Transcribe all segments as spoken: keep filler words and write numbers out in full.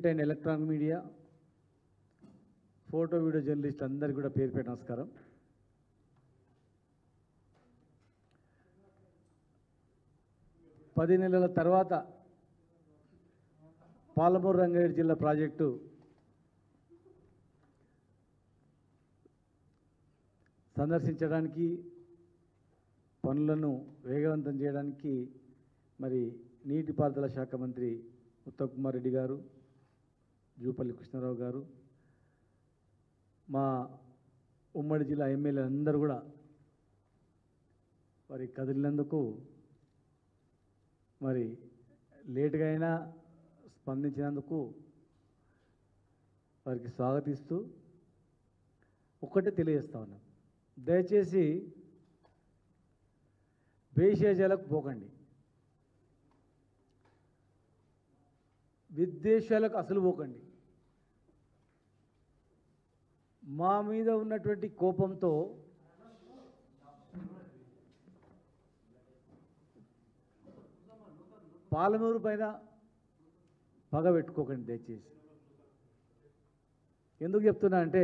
Print and electronic media, photo video journalist అందరికీ కూడా పేరు పేరు నమస్కారం. పది నెలల తర్వాత పాలమూరు రంగారెడ్డి జిల్లా ప్రాజెక్టు సందర్శించడానికి, పనులను వేగవంతం చేయడానికి మరి నీటిపారుదల శాఖ మంత్రి ఉత్తమ్ కుమార్ రెడ్డి గారు, జూపల్లి కృష్ణారావు గారు, మా ఉమ్మడి జిల్లా ఎమ్మెల్యే అందరూ కూడా మరి కదిలినందుకు మరి లేటుగా అయినా స్పందించినందుకు వారికి స్వాగతిస్తూ ఒక్కటే తెలియజేస్తా ఉన్నాం. దయచేసి భేషజాలకు పోకండి, విద్వేషాలకు అసలు పోకండి. మా మీద ఉన్నటువంటి కోపంతో పాలమూరు పైన పగ పెట్టుకోకండి దయచేసి. ఎందుకు చెప్తున్నా అంటే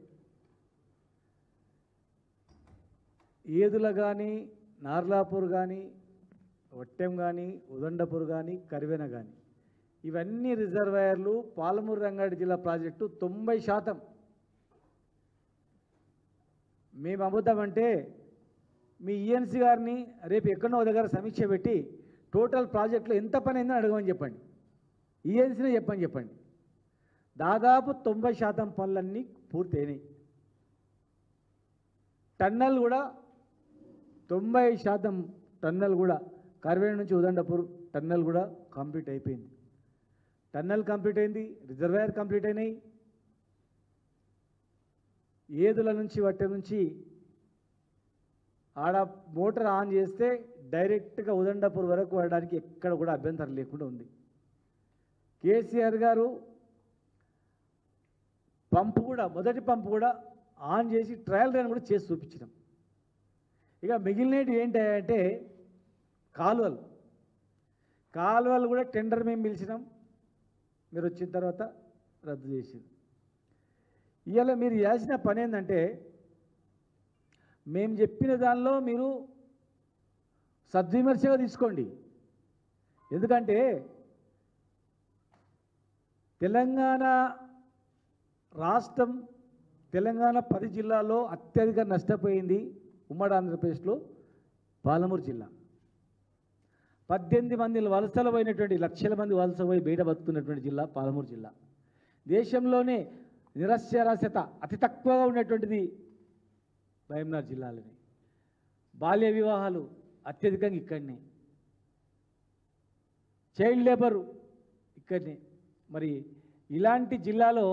ఏదుల కానీ, నార్లాపూర్ కానీ, వట్టెం కానీ, ఉదండపూర్ కానీ, కరివెన కానీ ఇవన్నీ రిజర్వాయర్లు పాలమూరు రంగారెడ్డి జిల్లా ప్రాజెక్టు తొంభై శాతం మేము అమ్ముతామంటే మీ ఈఎన్సీ గారిని రేపు ఎక్కడో దగ్గర సమీక్ష పెట్టి టోటల్ ప్రాజెక్టులో ఎంత పని అయిందో అడగమని చెప్పండి, ఈఎన్సీనే చెప్పని చెప్పండి. దాదాపు తొంభై శాతం పనులన్నీ పూర్తయినాయి. టన్నల్ కూడా తొంభై శాతం టన్నల్ కూడా కరివేణ నుంచి ఉదండపూర్ టన్నల్ కూడా కంప్లీట్ అయిపోయింది. టన్నల్ కంప్లీట్ అయింది, రిజర్వాయర్ కంప్లీట్ అయినాయి. ఏదుల నుంచి వట్టె నుంచి ఆడ మోటార్ ఆన్ చేస్తే డైరెక్ట్గా ఉదండపూర్ వరకు వెళ్ళడానికి ఎక్కడ కూడా అభ్యంతరం లేకుండా ఉంది. కేసీఆర్ గారు పంపు కూడా మొదటి పంపు కూడా ఆన్ చేసి ట్రయల్ రన్ కూడా చేసి చూపించినాం. ఇక మిగిలినవి ఏంటంటే కాలువలు కాలువలు కూడా టెండర్ మేము పిలిచినాం, మీరు వచ్చిన తర్వాత రద్దు చేసింది. ఇవాళ మీరు చేసిన పని ఏంటంటే మేము చెప్పిన దానిలో మీరు సద్విమర్శగా తీసుకోండి. ఎందుకంటే తెలంగాణ రాష్ట్రం, తెలంగాణ పది జిల్లాల్లో అత్యధిక నష్టపోయింది ఉమ్మడి ఆంధ్రప్రదేశ్లో పాలమూరు జిల్లా. పద్దెనిమిది మంది వలసలు పోయినటువంటి, లక్షల మంది వలస పోయి బయట బతుకుతున్నటువంటి జిల్లా పాలమూరు జిల్లా. దేశంలోనే నిరక్షరాస్యత అతి తక్కువగా ఉన్నటువంటిది మహబూబ్నగర్ జిల్లాలోనే. బాల్య వివాహాలు అత్యధికంగా ఇక్కడనే, చైల్డ్ లేబరు ఇక్కడనే. మరి ఇలాంటి జిల్లాలో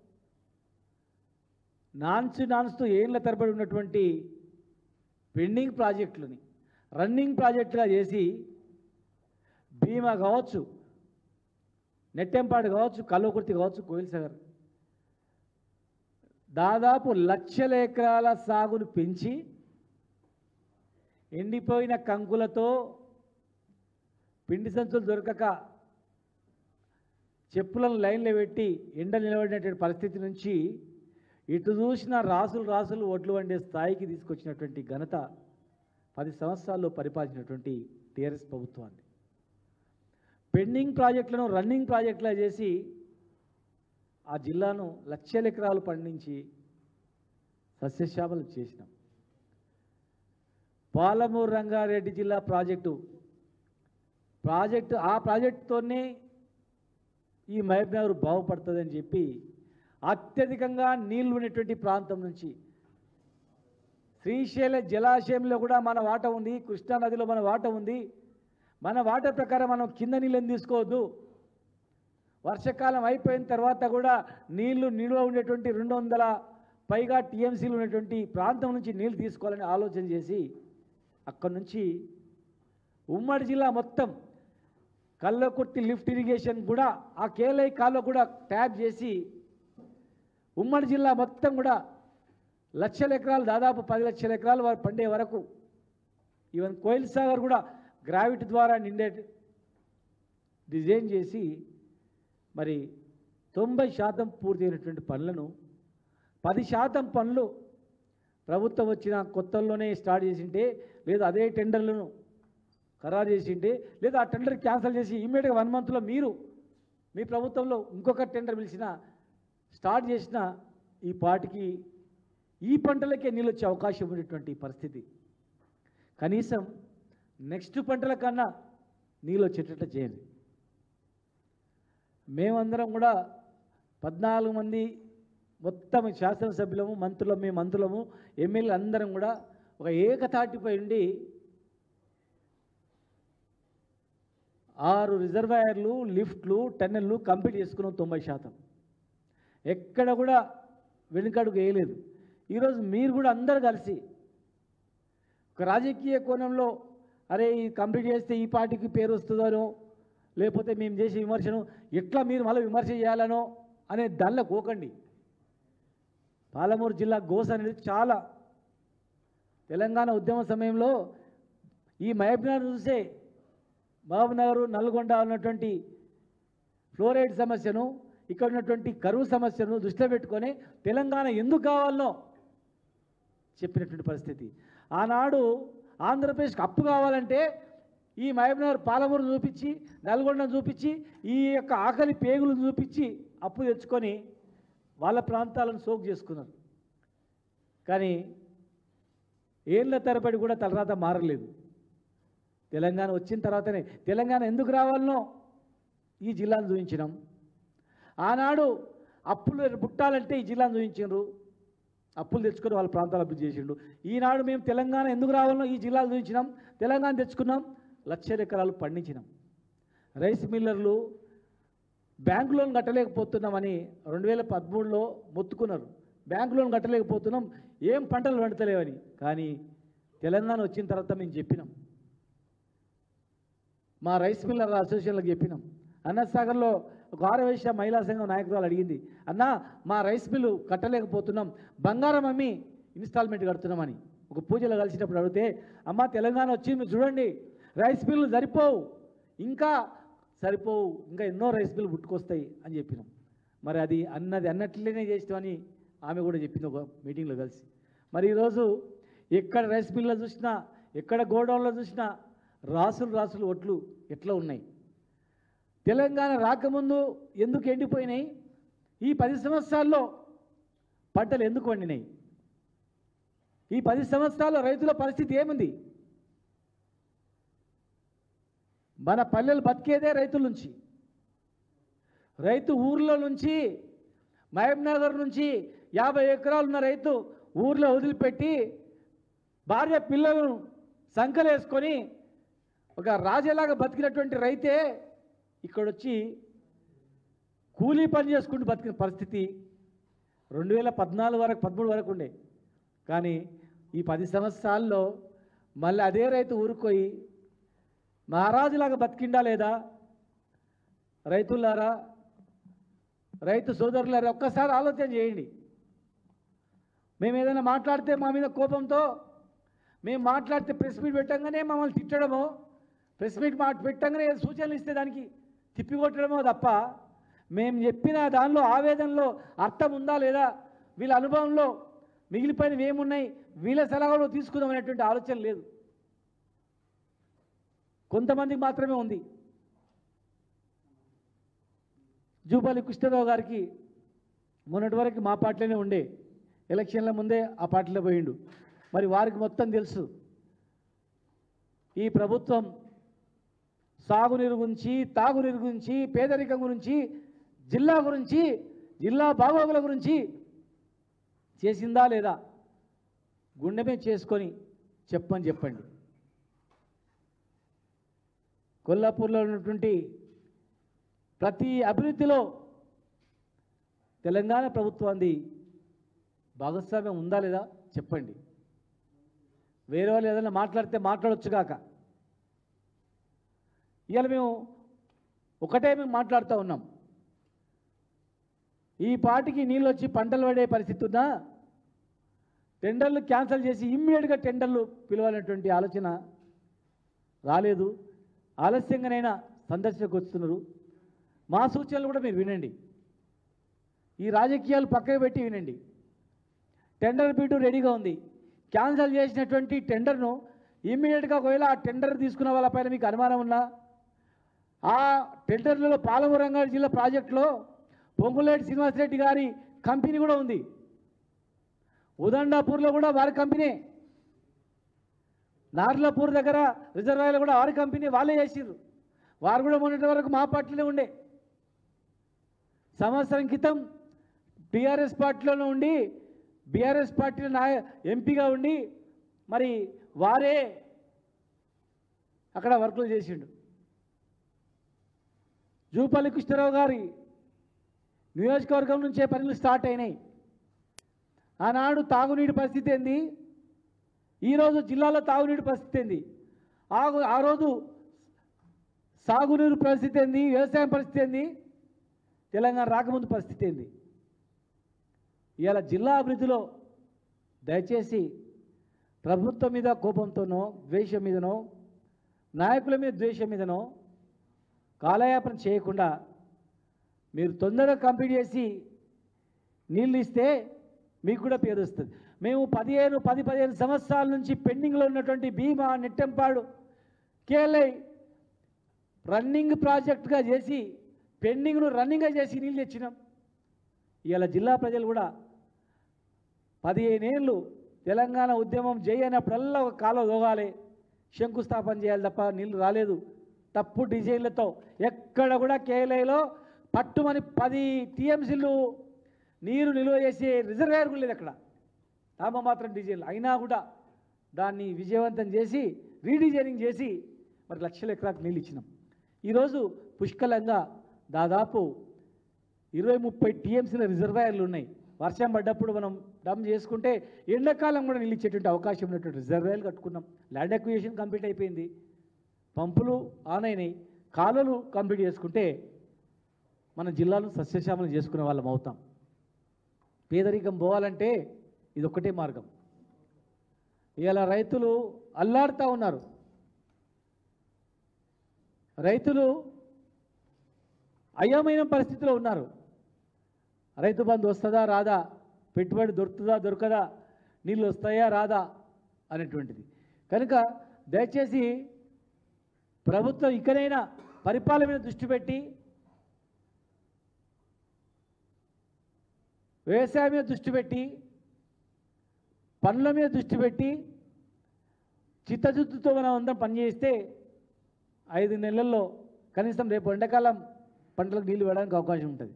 నాన్సు నాన్స్తూ ఏళ్ళ తరబడి ఉన్నటువంటి పెండింగ్ ప్రాజెక్టులని రన్నింగ్ ప్రాజెక్టుగా చేసి భీమా కావచ్చు, నెట్టెంపాడు కావచ్చు, కల్వకుర్తి కావచ్చు, కోయిల్ సాగర్ దాదాపు లక్షల ఎకరాల సాగును పెంచి ఎండిపోయిన కంకులతో పిండి సంచులు దొరకక చెప్పులను లైన్లో పెట్టి ఎండ నిలబడినటువంటి పరిస్థితి నుంచి ఇటు చూసిన రాసులు రాసులు ఒడ్లు వండే స్థాయికి తీసుకొచ్చినటువంటి ఘనత పది సంవత్సరాల్లో పరిపాలించినటువంటి టీఆర్ఎస్ ప్రభుత్వాన్ని. పెండింగ్ ప్రాజెక్టులను రన్నింగ్ ప్రాజెక్టులా చేసి ఆ జిల్లాను లక్షల ఎకరాలు పండించి సస్యశ్యామలం చేసినాం. పాలమూరు రంగారెడ్డి జిల్లా ప్రాజెక్టు ప్రాజెక్టు ఆ ప్రాజెక్టుతోనే ఈ మహబూబ్నగర్ బాగుపడుతుందని చెప్పి అత్యధికంగా నీళ్లు ఉన్నటువంటి ప్రాంతం నుంచి శ్రీశైల జలాశయంలో కూడా మన వాట ఉంది, కృష్ణానదిలో మన వాట ఉంది. మన వాట ప్రకారం మనం కింద నీళ్ళని తీసుకోవద్దు, వర్షాకాలం అయిపోయిన తర్వాత కూడా నీళ్లు నిల్వ ఉండేటువంటి రెండు వందల పైగా టీఎంసీలు ఉన్నటువంటి ప్రాంతం నుంచి నీళ్ళు తీసుకోవాలని ఆలోచన చేసి అక్కడి నుంచి ఉమ్మడి జిల్లా మొత్తం కల్వకుర్తి లిఫ్ట్ ఇరిగేషన్ కూడా ఆ కేలై కాలువ కూడా ట్యాప్ చేసి ఉమ్మడి జిల్లా మొత్తం కూడా లక్షల ఎకరాలు, దాదాపు పది లక్షల ఎకరాలు వారు పండే వరకు, ఈవెన్ కోయిల్ సాగర్ కూడా గ్రావిటీ ద్వారా నిండే డిజైన్ చేసి మరి తొంభై శాతం పూర్తయినటువంటి పనులను పది శాతం పనులు ప్రభుత్వం వచ్చిన కొత్తల్లోనే స్టార్ట్ చేసింటే, లేదా అదే టెండర్లను ఖరారు చేసింటే, లేదా ఆ టెండర్ క్యాన్సిల్ చేసి ఇమ్మీడియట్గా వన్ మంత్లో మీరు మీ ప్రభుత్వంలో ఇంకొక టెండర్ పిలిచిన స్టార్ట్ చేసిన ఈ పాటికి ఈ పంటలకే నీళ్ళు వచ్చే అవకాశం ఉండేటువంటి పరిస్థితి. కనీసం నెక్స్ట్ పంటల కన్నా నీళ్ళు వచ్చేటట్లు చేయండి. మేమందరం కూడా పద్నాలుగు మంది మొత్తం శాసనసభ్యులము, మంత్రులము, మేము మంత్రులము, ఎమ్మెల్యేలు అందరం కూడా ఒక ఏకతాటిపై ఉండి ఆరు రిజర్వాయర్లు, లిఫ్ట్లు, టన్నెళ్ళు కంప్లీట్ చేసుకున్నాం తొంభై శాతం. ఎక్కడ కూడా వెనుకడుగు వేయలేదు. ఈరోజు మీరు కూడా అందరూ కలిసి ఒక రాజకీయ కోణంలో అరే ఈ కంప్లీట్ చేస్తే ఈ పార్టీకి పేరు వస్తుందనో, లేకపోతే మేము చేసే విమర్శను ఎట్లా మీరు మళ్ళీ విమర్శ చేయాలనో అనే దానిలో పోకండి. పాలమూరు జిల్లా గోస అనేది చాలా తెలంగాణ ఉద్యమ సమయంలో ఈ మహబూబ్నగర్ చూసే మహబూబ్నగర్, నల్గొండ ఉన్నటువంటి ఫ్లోరైడ్ సమస్యను, ఇక్కడ ఉన్నటువంటి కరువు సమస్యను దృష్టిలో పెట్టుకొని తెలంగాణ ఎందుకు కావాలనో చెప్పినటువంటి పరిస్థితి. ఆనాడు ఆంధ్రప్రదేశ్కి అప్పు కావాలంటే ఈ మహబూబ్నగర్, పాలమూరు చూపించి, నల్గొండను చూపించి, ఈ యొక్క ఆకలి పేగులు చూపించి అప్పు తెచ్చుకొని వాళ్ళ ప్రాంతాలను సోకు చేసుకున్నారు. కానీ ఏళ్ళ తరబడి కూడా తలరాత మారలేదు. తెలంగాణ వచ్చిన తర్వాతనే తెలంగాణ ఎందుకు రావాలనో ఈ జిల్లాను చూపించినాం. ఆనాడు అప్పులు పుట్టాలంటే ఈ జిల్లాను చూపించారు, అప్పులు తెచ్చుకొని వాళ్ళ ప్రాంతాలు అభివృద్ధి చేసిండు. ఈనాడు మేము తెలంగాణ ఎందుకు రావాలనో ఈ జిల్లాలు చూపించినాం, తెలంగాణ తెచ్చుకున్నాం, లక్షల ఎకరాలు పండించినాం. రైస్ మిల్లర్లు బ్యాంకు లోన్ కట్టలేకపోతున్నామని రెండు వేల పదమూడులో మొత్తుకున్నారు. బ్యాంకు లోన్ కట్టలేకపోతున్నాం, ఏం పంటలు పండుతలేవని. కానీ తెలంగాణ వచ్చిన తర్వాత మేము చెప్పినాం, మా రైస్ మిల్లర్ అసోసియేషన్లకు చెప్పినాం. అన్నసాగర్లో ఒక ఆరవేశ మహిళా సంఘం నాయకురాలు అడిగింది, అన్న మా రైస్ మిల్లు కట్టలేకపోతున్నాం, బంగారం అమ్మి ఇన్స్టాల్మెంట్ కడుతున్నామని. ఒక పూజలో కలిసినప్పుడు అడిగితే, అమ్మ తెలంగాణ వచ్చి మీరు చూడండి రైస్ మిల్లు సరిపోవు, ఇంకా సరిపోవు, ఇంకా ఎన్నో రైస్ మిల్లు పుట్టుకొస్తాయి అని చెప్పినాం. మరి అది అన్నది అన్నట్లనే చేస్తామని ఆమె కూడా చెప్పింది ఒక మీటింగ్లో కలిసి. మరి ఈరోజు ఎక్కడ రైస్ మిల్లో చూసినా, ఎక్కడ గోడౌన్లో చూసినా రాసులు రాసులు ఒట్లు ఎట్లా ఉన్నాయి. తెలంగాణ రాకముందు ఎందుకు ఎండిపోయినాయి, ఈ పది సంవత్సరాల్లో పంటలు ఎందుకు వండినాయి, ఈ పది సంవత్సరాల్లో రైతుల పరిస్థితి ఏముంది. మన పల్లెలు బతికేదే రైతుల నుంచి. రైతు ఊర్లో నుంచి మహబూబ్నగర్ నుంచి యాభై ఎకరాలు ఉన్న రైతు ఊర్లో వదిలిపెట్టి భార్య పిల్లలను సంకలేసుకొని ఒక రాజేలాగా బతికినటువంటి రైతే ఇక్కడొచ్చి కూలీ పని చేసుకుంటూ బతికిన పరిస్థితి రెండు వేల పద్నాలుగు వరకు పదమూడు వరకు ఉండే. కానీ ఈ పది సంవత్సరాల్లో మళ్ళీ అదే రైతు ఊరుకోయి మహారాజులాగా బతికిండా లేదా? రైతులారా, రైతు సోదరులారా, ఒక్కసారి ఆలోచన చేయండి. మేము ఏదైనా మాట్లాడితే మా మీద కోపంతో మేము మాట్లాడితే ప్రెస్ మీట్ పెట్టంగానే మమ్మల్ని తిట్టడమో, ప్రెస్ మీట్ మాట పెట్టంగానే సూచనలు ఇస్తే దానికి తిప్పికొట్టడమో తప్ప మేము చెప్పిన దానిలో ఆవేదనలో అర్థం ఉందా లేదా, వీళ్ళ అనుభవంలో మిగిలిపోయినవి ఏమున్నాయి, వీళ్ళ సలహాలు తీసుకుందాం అనేటువంటి ఆలోచన లేదు. కొంతమందికి మాత్రమే ఉంది. జూపల్లి కృష్ణారావు గారికి మొన్నటి వరకు మా పార్టీలోనే ఉండే, ఎలక్షన్ల ముందే ఆ పార్టీలో పోయిండు. మరి వారికి మొత్తం తెలుసు ఈ ప్రభుత్వం సాగునీరు గురించి, తాగునీరు గురించి, పేదరికం గురించి, జిల్లా గురించి, జిల్లా బాగోగుల గురించి చేసిందా లేదా గుండె మీద చేసుకొని చెప్పని చెప్పండి. కొల్లాపూర్లో ఉన్నటువంటి ప్రతి అభివృద్ధిలో తెలంగాణ ప్రభుత్వాన్ని భాగస్వామ్యం ఉందా లేదా చెప్పండి. వేరే వాళ్ళు ఏదైనా మాట్లాడితే మాట్లాడొచ్చుగాక. ఇవాళ మేము ఒకటే మేము మాట్లాడుతూ ఉన్నాం, ఈ పాటికి నీళ్ళు వచ్చి పంటలు పడే పరిస్థితి ఉన్నా టెండర్లు క్యాన్సిల్ చేసి ఇమ్మీడియట్గా టెండర్లు పిలవాలనేటువంటి ఆలోచన రాలేదు. ఆలస్యంగానైనా సందర్శనకు వస్తున్నారు. మా సూచనలు కూడా మీరు వినండి. ఈ రాజకీయాలు పక్కకు పెట్టి వినండి. టెండర్ బిడ్డు రెడీగా ఉంది. క్యాన్సిల్ చేసినటువంటి టెండర్ను ఇమ్మీడియట్గా ఒకవేళ ఆ టెండర్ తీసుకున్న వాళ్ళపైన మీకు అనుమానం ఉన్నా ఆ టెండర్లలో పాలమూరు రంగారెడ్డి జిల్లా ప్రాజెక్టులో పొంగులేటి శ్రీనివాసరెడ్డి గారి కంపెనీ కూడా ఉంది. ఉదండాపూర్లో కూడా వారి కంపెనీ, నార్లాపూర్ దగ్గర రిజర్వాయర్లో కూడా వారి కంపెనీ వాళ్ళే చేసిర్రు. వారు కూడా మొన్నటి వరకు మా పార్టీలో ఉండే. సంవత్సరం క్రితం టీఆర్ఎస్ పార్టీలోనే ఉండి బీఆర్ఎస్ పార్టీలో నాయ ఎంపీగా ఉండి మరి వారే అక్కడ వర్కులు చేసిండు. జూపల్లి కృష్ణారావు గారి నియోజకవర్గం నుంచే పనులు స్టార్ట్ అయినాయి. ఆనాడు తాగునీటి పరిస్థితి ఏంది, ఈరోజు జిల్లాలో తాగునీటి పరిస్థితి ఏంది, ఆ ఆ రోజు సాగునీరు పరిస్థితి ఏంది, వ్యవసాయం పరిస్థితి ఏంది, తెలంగాణ రాకముందు పరిస్థితి ఏంది. ఇవాళ జిల్లా అభివృద్ధిలో దయచేసి ప్రభుత్వం మీద కోపంతోనో ద్వేషం మీదనో నాయకుల మీద ద్వేషం మీదనో కాలయాపన చేయకుండా మీరు తొందరగా కంప్లీట్ చేసి నీళ్ళు ఇస్తే మీకు కూడా పేరు వస్తుంది. మేము పదిహేను పది పదిహేను సంవత్సరాల నుంచి పెండింగ్లో ఉన్నటువంటి భీమా నెట్టెంపాడు కేఎల్ఐ రన్నింగ్ ప్రాజెక్టుగా చేసి పెండింగ్ను రన్నింగ్గా చేసి నీళ్ళు తెచ్చినాం. ఇవాళ జిల్లా ప్రజలు కూడా పదిహేనేళ్ళు తెలంగాణ ఉద్యమం చేయనప్పుడల్లా ఒక కాలువ దోగాలి, శంకుస్థాపన చేయాలి తప్ప నీళ్ళు రాలేదు. తప్పు డిజైన్లతో ఎక్కడ కూడా కేఎల్ఐలో పట్టుమని పది టీఎంసీలు నీరు నిల్వ చేసే రిజర్వేర్ కూడా లేదు. అక్కడ తామ మాత్రం డిజైన్లు అయినా కూడా దాన్ని విజయవంతం చేసి రీడిజైనింగ్ చేసి మరి లక్షల ఎకరాలకు నీళ్ళు ఇచ్చినాం. ఈరోజు పుష్కలంగా దాదాపు ఇరవై ముప్పై టీఎంసీల రిజర్వాయర్లు ఉన్నాయి. వర్షం పడ్డప్పుడు మనం డమ్ చేసుకుంటే ఎండాకాలం కూడా నీళ్ళు ఇచ్చేటువంటి అవకాశం ఉన్నటువంటి రిజర్వాయర్లు కట్టుకున్నాం. ల్యాండ్ అక్విజిషన్ కంప్లీట్ అయిపోయింది, పంపులు ఆన్ అయినాయి, కాలువలు కంప్లీట్ చేసుకుంటే మన జిల్లాను సస్యశ్యామలం చేసుకునే వాళ్ళం అవుతాం. పేదరికం పోవాలంటే ఇది ఒక్కటే మార్గం. ఇవాళ రైతులు అల్లాడుతూ ఉన్నారు. రైతులు అయోమయ పరిస్థితిలో ఉన్నారు. రైతు బంధు వస్తుందా రాదా, పెట్టుబడి దొరుకుతుందా దొరకదా, నీళ్ళు వస్తాయా రాదా అనేటువంటిది. కనుక దయచేసి ప్రభుత్వం ఇకనైనా పరిపాలన మీద దృష్టి పెట్టి వ్యవసాయం మీద దృష్టి పెట్టి పనుల మీద దృష్టి పెట్టి చిత్తశుద్ధితో మనం అందరం పనిచేస్తే ఐదు నెలల్లో కనీసం రేపు ఎండాకాలం పంటలకు నీళ్లు వేయడానికి అవకాశం ఉంటుంది.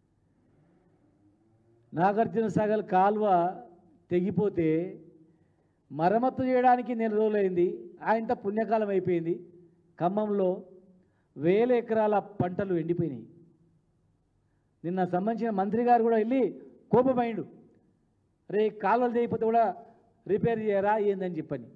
నాగార్జున సాగర్ కాలువ తెగిపోతే మరమ్మతు చేయడానికి నెల రోజులైంది, ఆయనంత పుణ్యకాలం అయిపోయింది. ఖమ్మంలో వేల ఎకరాల పంటలు ఎండిపోయినాయి. నిన్న సంబంధించిన మంత్రి గారు కూడా వెళ్ళి కోపమైండు, రే కాలువలు తెగిపోతే కూడా రిపేర్ చేయరా ఏందని చెప్పని.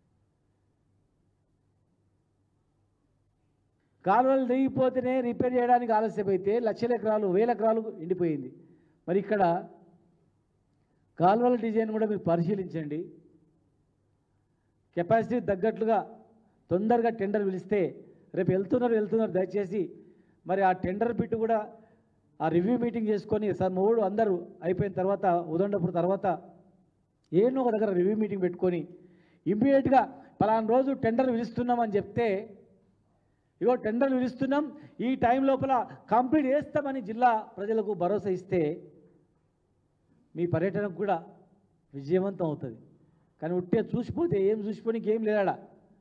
కాలువలు తెగిపోతేనే రిపేర్ చేయడానికి ఆలస్యమైతే లక్షల ఎకరాలు వేల ఎకరాలు ఎండిపోయింది. మరి ఇక్కడ కాలువల డిజైన్ కూడా మీరు పరిశీలించండి. కెపాసిటీ తగ్గట్లుగా తొందరగా టెండర్ పిలిస్తే రేపు వెళ్తున్నారు వెళ్తున్నారు దయచేసి మరి ఆ టెండర్ బిట్టు కూడా ఆ రివ్యూ మీటింగ్ చేసుకొని సార్ మూడు అందరూ అయిపోయిన తర్వాత ఉదండపూర్ తర్వాత ఏనో ఒక దగ్గర రివ్యూ మీటింగ్ పెట్టుకొని ఇమ్మీడియట్గా పలానా రోజు టెండర్ పిలుస్తున్నామని చెప్తే ఇగో టెండర్లు పిలుస్తున్నాం ఈ టైం లోపల కంప్లీట్ చేస్తామని జిల్లా ప్రజలకు భరోసా ఇస్తే మీ పర్యటనకు కూడా విజయవంతం అవుతుంది. కానీ ఉట్టే చూసిపోతే ఏం చూసిపోనికి ఏం లేడా.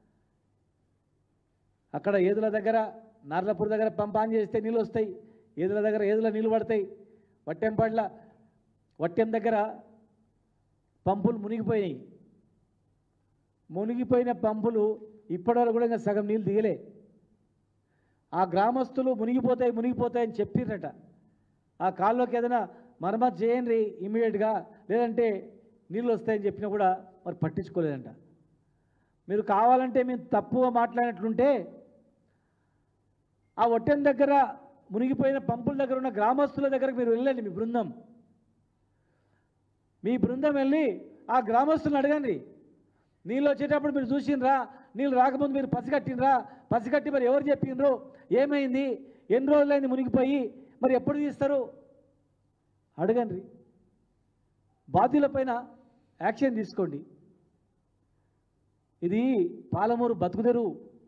అక్కడ ఏదుల దగ్గర నార్లపూర్ దగ్గర పంప్ ఆన్ చేస్తే నీళ్ళు వస్తాయి, ఏదుల దగ్గర ఏదుల నీళ్ళు పడతాయి. వట్టెంపాడ్ల వట్టెం దగ్గర పంపులు మునిగిపోయినాయి. మునిగిపోయిన పంపులు ఇప్పటివరకు కూడా ఇంకా సగం నీళ్ళు దిగలే. ఆ గ్రామస్తులు మునిగిపోతాయి మునిగిపోతాయని చెప్పిరట. ఆ కాలువకి ఏదైనా మరమ్మతు చేయండి ఇమీడియట్గా, లేదంటే నీళ్ళు వస్తాయని చెప్పినా కూడా మరి పట్టించుకోలేదంట. మీరు కావాలంటే మేము తప్పుగా మాట్లాడినట్లుంటే ఆ ఒట్టెం దగ్గర మునిగిపోయిన పంపుల దగ్గర ఉన్న గ్రామస్తుల దగ్గరకు మీరు వెళ్ళండి. మీ బృందం మీ బృందం వెళ్ళి ఆ గ్రామస్తులను అడగండి, నీళ్ళు వచ్చేటప్పుడు మీరు చూసిండ్రా, నీళ్ళు రాకముందు మీరు పసిగట్టినరా, పసిగట్టి మరి ఎవరు చెప్పిండ్రు, ఏమైంది, ఎన్ని రోజులైంది మునిగిపోయి, మరి ఎప్పుడు తీస్తారు, అడగండి, బాధ్యులపైన యాక్షన్ తీసుకోండి. ఇది పాలమూరు బతుకుదెరు,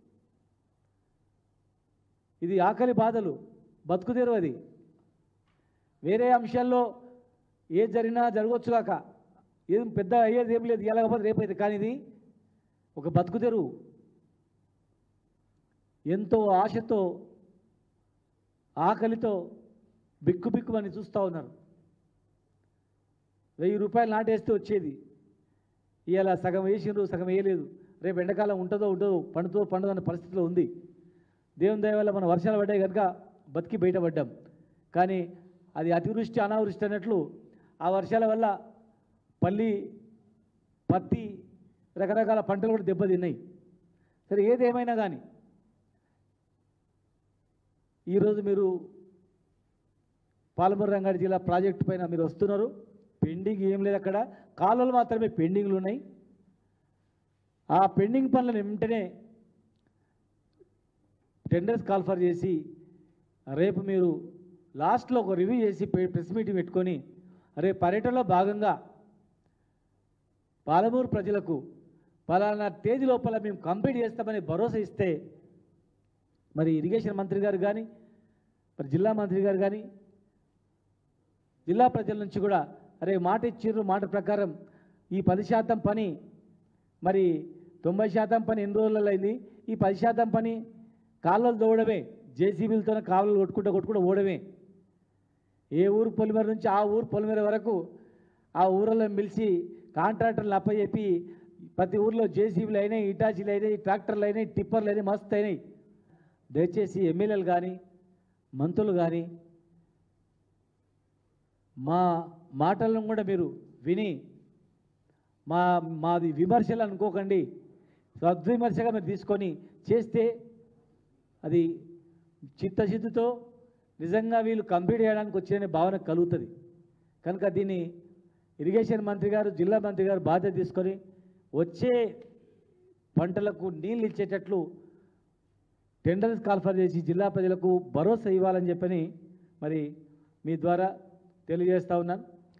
ఇది ఆకలి బాధలు బతుకుదెరు. అది వేరే అంశాల్లో ఏది జరిగినా జరగవచ్చుగాక, ఏం పెద్ద అయ్యేది ఏం లేదు, ఎలాగపోతే రేపైతే. కానీ ఇది ఒక బతుకుదెరు. ఎంతో ఆశతో ఆకలితో బిక్కు బిక్కుమని చూస్తూ ఉన్నారు. వెయ్యి రూపాయలు నాటేస్తే వచ్చేది, ఇవాళ సగం వేసిండ్రు, సగం వేయలేదు. రేపు ఎండాకాలం ఉంటుందో ఉంటుందో, పండుతో పండుదో అన్న పరిస్థితిలో ఉంది. దేవుని దయ వల్ల మన వర్షాలు పడ్డాయి కనుక బతికి బయటపడ్డాం. కానీ అది అతివృష్టి అనావృష్టి అన్నట్లు ఆ వర్షాల వల్ల పల్లి, పత్తి, రకరకాల పంటలు కూడా దెబ్బతిన్నాయి. సరే, ఏదేమైనా కానీ ఈరోజు మీరు పాలమూరు రంగారెడ్డి జిల్లా ప్రాజెక్టు పైన మీరు వస్తున్నారు. పెండింగ్ ఏం లేదు, అక్కడ కాలువలు మాత్రమే పెండింగ్లు ఉన్నాయి. ఆ పెండింగ్ పనులను వెంటనే టెండర్స్ కాల్ఫర్ చేసి రేపు మీరు లాస్ట్లో ఒక రివ్యూ చేసి ప్రెస్ మీటింగ్ పెట్టుకొని రేపు పర్యటనలో భాగంగా పాలమూరు ప్రజలకు పలానా తేదీ లోపల మేము కంప్లీట్ చేస్తామని భరోసా ఇస్తే మరి ఇరిగేషన్ మంత్రి గారు కానీ, మరి జిల్లా మంత్రి గారు కానీ, జిల్లా ప్రజల నుంచి కూడా అరే మాట ఇచ్చిర్రు, మాట ప్రకారం ఈ పది శాతం పని, మరి తొంభై శాతం పని ఎన్ని రోజులలో అయింది, ఈ పది శాతం పని కాలువలు తోవడమే, జేసీబీలతోనే కాలువలు కొట్టుకుంటూ కొట్టుకుంటూ ఓడమే. ఏ ఊరు పొలిమేర నుంచి ఆ ఊరు పొలిమేర వరకు ఆ ఊరిలో పిలిచి కాంట్రాక్టర్లు అప్పచెప్పి ప్రతి ఊర్లో జేసీబీలు అయినాయి, ఇటాచీలు అయినాయి, ట్రాక్టర్లు అయినాయి, టిప్పర్లు అయినాయి, మస్తు అయినాయి. దయచేసి ఎమ్మెల్యేలు కానీ, మంత్రులు కానీ మా మాటలను కూడా మీరు విని మా మాది విమర్శలు అనుకోకండి, సద్విమర్శగా మీరు తీసుకొని చేస్తే అది చిత్తశుద్ధితో నిజంగా వీళ్ళు కంప్లీట్ చేయడానికి వచ్చేనే భావన కలుగుతుంది. కనుక దీన్ని ఇరిగేషన్ మంత్రి గారు, జిల్లా మంత్రి గారు బాధ్యత తీసుకొని వచ్చే పంటలకు నీళ్ళు ఇచ్చేటట్లు టెండర్స్ కాల్ఫర్ చేసి జిల్లా ప్రజలకు భరోసా ఇవ్వాలని చెప్పని మరి మీ ద్వారా తెలియజేస్తా ఉన్నాను.